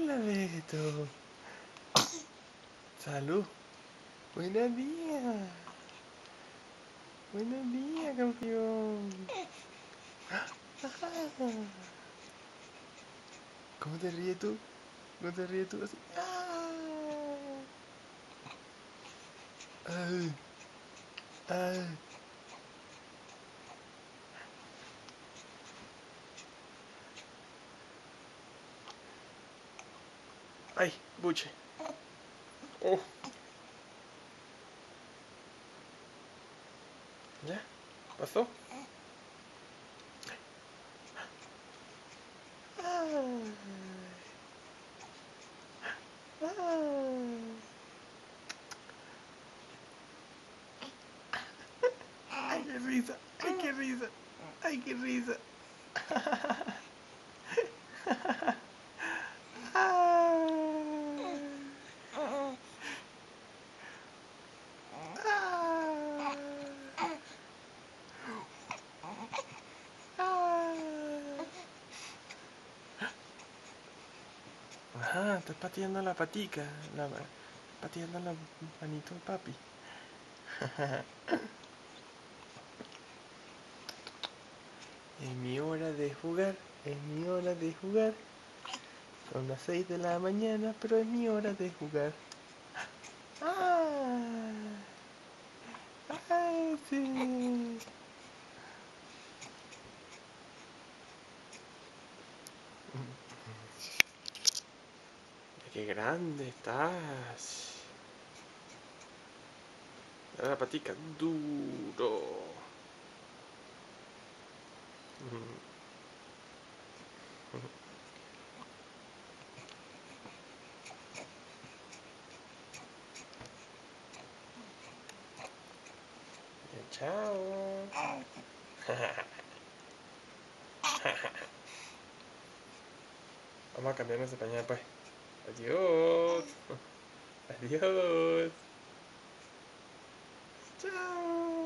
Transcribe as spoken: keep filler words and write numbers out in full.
Hola, Beto. Salud. Buenos días. Buenos días, campeón. ¿Cómo te ríes tú? ¿Cómo te ríes tú así? Ay. Ay. Ay, buche. Oh. ¿Ya? ¿Pasó? Ay. Ay, qué risa. Ay, qué risa. Ay, qué risa. Ajá, estás pateando la patica, la, pateando la manito de papi. Es mi hora de jugar, es mi hora de jugar. Son las seis de la mañana, pero es mi hora de jugar. ¡Ah! ¡Ah, sí! ¡Qué grande estás! Dale la patica duro. Chao. Vamos a cambiarnos de pañal, pues. Adiós. Adiós. Chao.